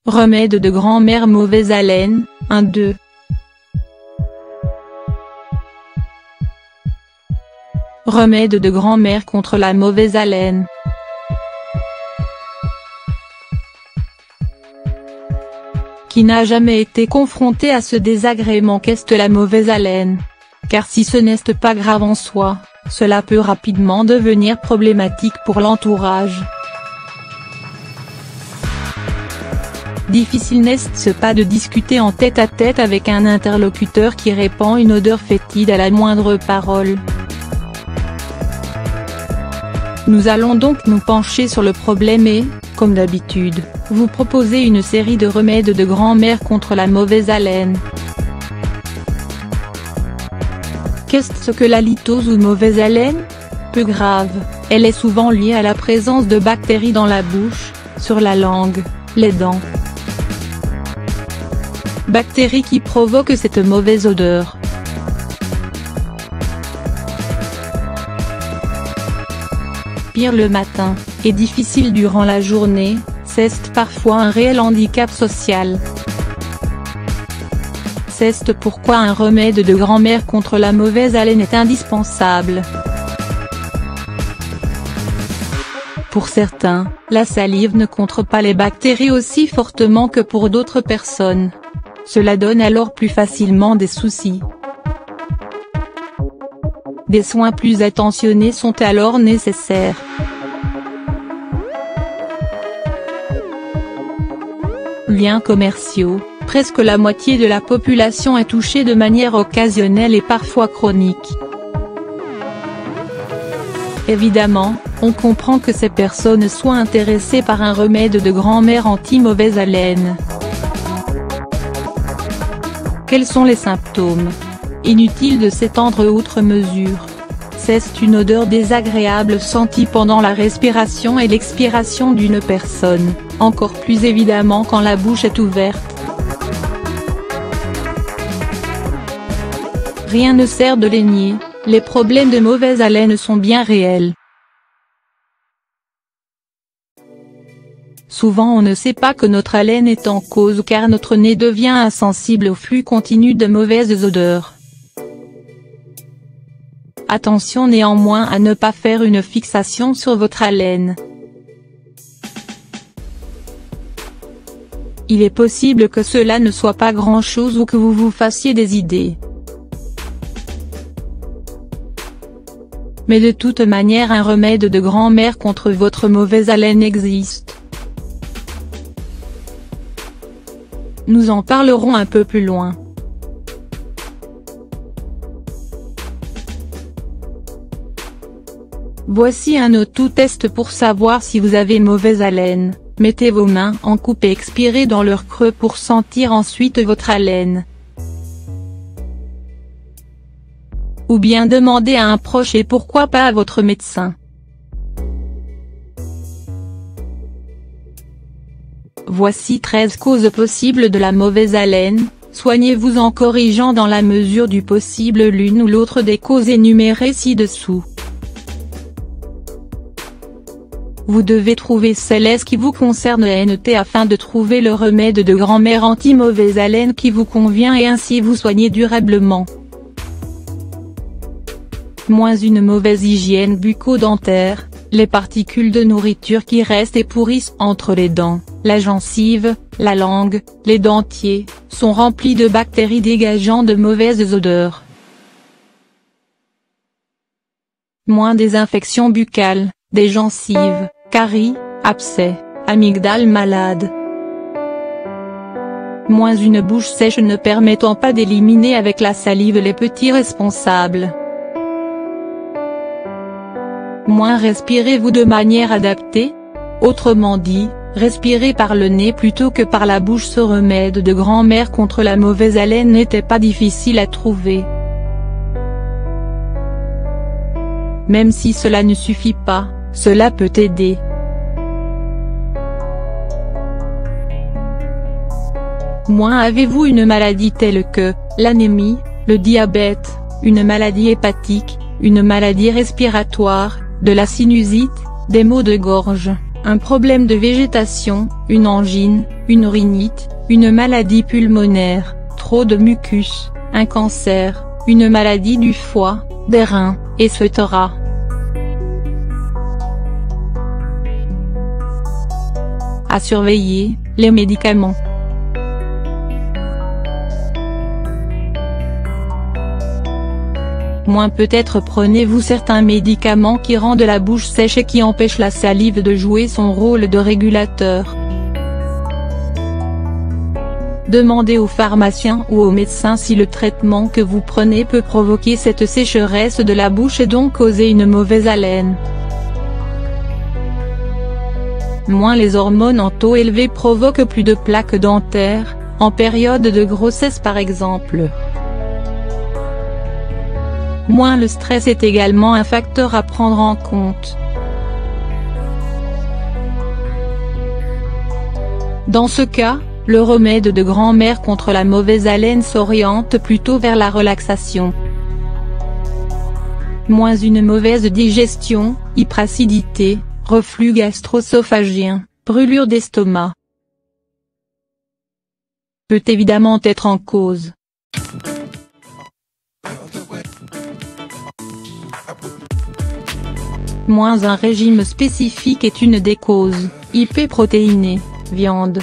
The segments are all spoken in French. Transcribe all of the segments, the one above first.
Remède de grand-mère mauvaise haleine, 1-2. Remède de grand-mère contre la mauvaise haleine. Qui n'a jamais été confronté à ce désagrément qu'est la mauvaise haleine? Car si ce n'est pas grave en soi, cela peut rapidement devenir problématique pour l'entourage. Difficile n'est-ce pas de discuter en tête-à-tête avec un interlocuteur qui répand une odeur fétide à la moindre parole. Nous allons donc nous pencher sur le problème et, comme d'habitude, vous proposer une série de remèdes de grand-mère contre la mauvaise haleine. Qu'est-ce que l'halitose ou mauvaise haleine? Peu grave, elle est souvent liée à la présence de bactéries dans la bouche, sur la langue, les dents. Bactéries qui provoquent cette mauvaise odeur. Pire le matin, et difficile durant la journée, c'est parfois un réel handicap social. C'est pourquoi un remède de grand-mère contre la mauvaise haleine est indispensable. Pour certains, la salive ne contre pas les bactéries aussi fortement que pour d'autres personnes. Cela donne alors plus facilement des soucis. Des soins plus attentionnés sont alors nécessaires. Liens commerciaux, presque la moitié de la population est touchée de manière occasionnelle et parfois chronique. Évidemment, on comprend que ces personnes soient intéressées par un remède de grand-mère anti-mauvaise haleine. Quels sont les symptômes? Inutile de s'étendre outre mesure. C'est une odeur désagréable sentie pendant la respiration et l'expiration d'une personne, encore plus évidemment quand la bouche est ouverte. Rien ne sert de les nier, les problèmes de mauvaise haleine sont bien réels. Souvent on ne sait pas que notre haleine est en cause car notre nez devient insensible au flux continu de mauvaises odeurs. Attention néanmoins à ne pas faire une fixation sur votre haleine. Il est possible que cela ne soit pas grand-chose ou que vous vous fassiez des idées. Mais de toute manière un remède de grand-mère contre votre mauvaise haleine existe. Nous en parlerons un peu plus loin. Voici un auto-test pour savoir si vous avez mauvaise haleine. Mettez vos mains en coupe et expirez dans leur creux pour sentir ensuite votre haleine. Ou bien demandez à un proche et pourquoi pas à votre médecin. Voici 13 causes possibles de la mauvaise haleine, soignez-vous en corrigeant dans la mesure du possible l'une ou l'autre des causes énumérées ci-dessous. Vous devez trouver celle qui vous concerne afin de trouver le remède de grand-mère anti-mauvaise haleine qui vous convient et ainsi vous soigner durablement. Une mauvaise hygiène bucco-dentaire, les particules de nourriture qui restent et pourrissent entre les dents, la gencive, la langue, les dentiers, sont remplis de bactéries dégageant de mauvaises odeurs. Des infections buccales, des gencives, caries, abcès, amygdale malade. Une bouche sèche ne permettant pas d'éliminer avec la salive les petits responsables. Respirez-vous de manière adaptée? Autrement dit, respirez par le nez plutôt que par la bouche. Ce remède de grand-mère contre la mauvaise haleine n'était pas difficile à trouver. Même si cela ne suffit pas, cela peut aider. Avez-vous une maladie telle que l'anémie, le diabète, une maladie hépatique, une maladie respiratoire, de la sinusite, des maux de gorge, un problème de végétation, une angine, une rhinite, une maladie pulmonaire, trop de mucus, un cancer, une maladie du foie, des reins, etc. À surveiller, les médicaments. Moins peut-être prenez-vous certains médicaments qui rendent la bouche sèche et qui empêchent la salive de jouer son rôle de régulateur. Demandez au pharmacien ou au médecin si le traitement que vous prenez peut provoquer cette sécheresse de la bouche et donc causer une mauvaise haleine. Moins les hormones en taux élevé provoquent plus de plaques dentaires, en période de grossesse par exemple. Moins le stress est également un facteur à prendre en compte. Dans ce cas, le remède de grand-mère contre la mauvaise haleine s'oriente plutôt vers la relaxation. Moins une mauvaise digestion, hyperacidité, reflux gastro-œsophagien, brûlure d'estomac peut évidemment être en cause. Moins un régime spécifique est une des causes, hyperprotéinée, viande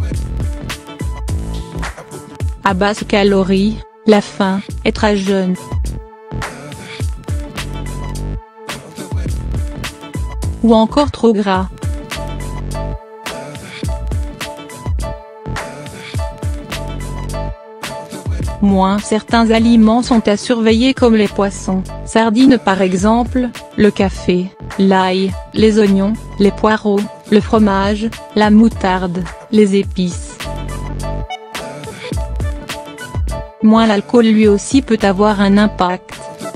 à basse calorie, la faim, être à jeûne. Ou encore trop gras. Moins certains aliments sont à surveiller comme les poissons, sardines par exemple, le café, l'ail, les oignons, les poireaux, le fromage, la moutarde, les épices. Moins l'alcool lui aussi peut avoir un impact.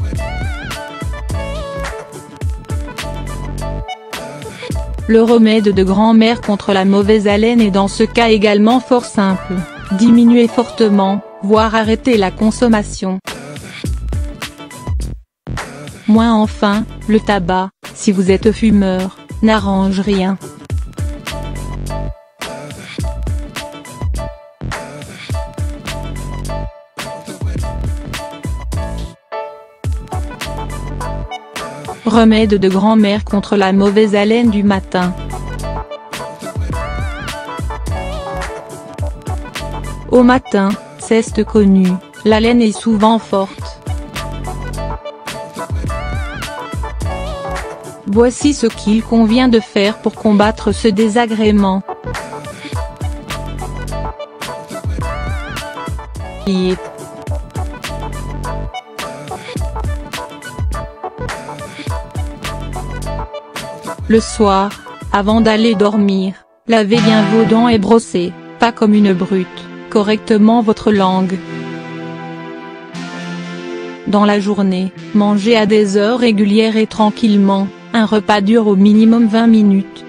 Le remède de grand-mère contre la mauvaise haleine est dans ce cas également fort simple, diminuer fortement, voire arrêter la consommation. Moins enfin, le tabac, si vous êtes fumeur, n'arrange rien. Remède de grand-mère contre la mauvaise haleine du matin. Au matin, c'est connu, l'haleine est souvent forte. Voici ce qu'il convient de faire pour combattre ce désagrément. Le soir, avant d'aller dormir, lavez bien vos dents et brossez, pas comme une brute, correctement votre langue. Dans la journée, mangez à des heures régulières et tranquillement, un repas dure au minimum 20 minutes.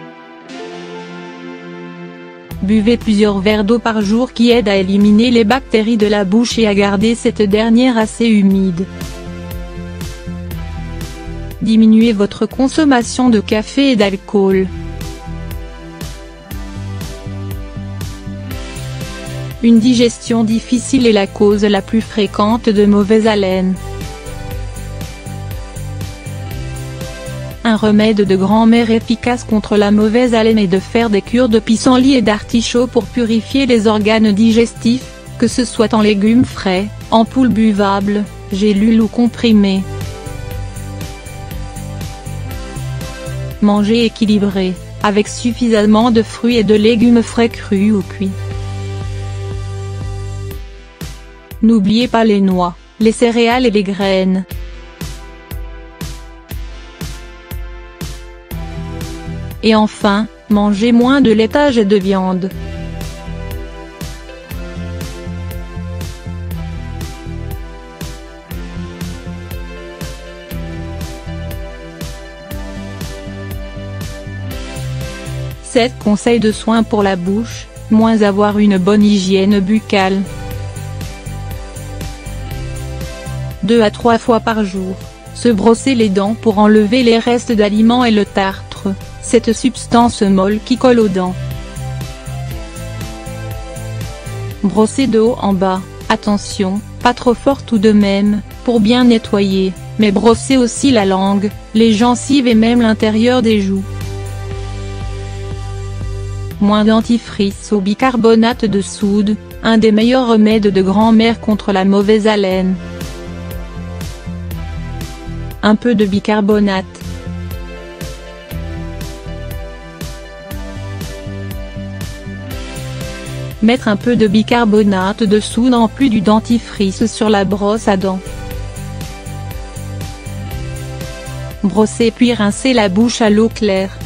Buvez plusieurs verres d'eau par jour qui aident à éliminer les bactéries de la bouche et à garder cette dernière assez humide. Diminuez votre consommation de café et d'alcool. Une digestion difficile est la cause la plus fréquente de mauvaise haleine. Un remède de grand-mère efficace contre la mauvaise haleine est de faire des cures de pissenlit et d'artichaut pour purifier les organes digestifs, que ce soit en légumes frais, en poudre buvable, gélules ou comprimés. Mangez équilibré, avec suffisamment de fruits et de légumes frais crus ou cuits. N'oubliez pas les noix, les céréales et les graines. Et enfin, mangez moins de laitage et de viande. Conseils de soins pour la bouche, moins avoir une bonne hygiène buccale. 2 à 3 fois par jour, se brosser les dents pour enlever les restes d'aliments et le tartre. sucre, cette substance molle qui colle aux dents. Brosser de haut en bas, attention, pas trop fort tout de même, pour bien nettoyer, mais brosser aussi la langue, les gencives et même l'intérieur des joues. Moins dentifrice au bicarbonate de soude, un des meilleurs remèdes de grand-mère contre la mauvaise haleine. Un peu de bicarbonate. Mettre un peu de bicarbonate de soude en plus du dentifrice sur la brosse à dents. Brosser puis rincer la bouche à l'eau claire.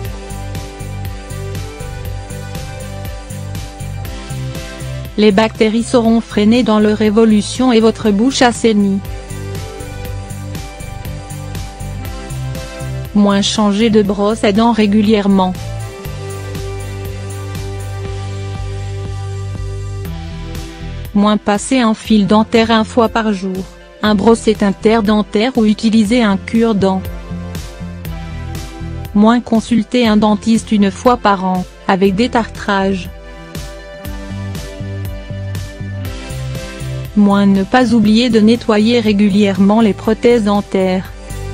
Les bactéries seront freinées dans leur évolution et votre bouche assainie. Moins changer de brosse à dents régulièrement. Moins passer un fil dentaire 1 fois par jour, un brosset interdentaire ou utiliser un cure-dents. Moins consulter un dentiste 1 fois par an, avec détartrage. Moins ne pas oublier de nettoyer régulièrement les prothèses dentaires.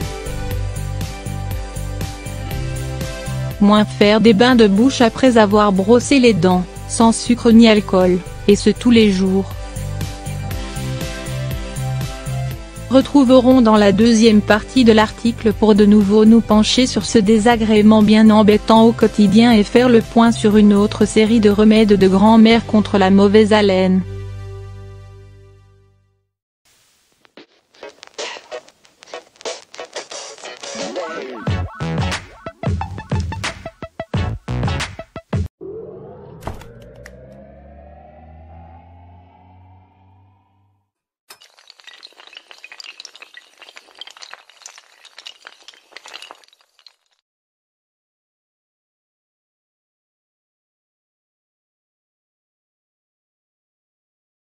Moins faire des bains de bouche après avoir brossé les dents, sans sucre ni alcool, et ce tous les jours. Retrouverons dans la deuxième partie de l'article pour de nouveau nous pencher sur ce désagrément bien embêtant au quotidien et faire le point sur une autre série de remèdes de grand-mère contre la mauvaise haleine.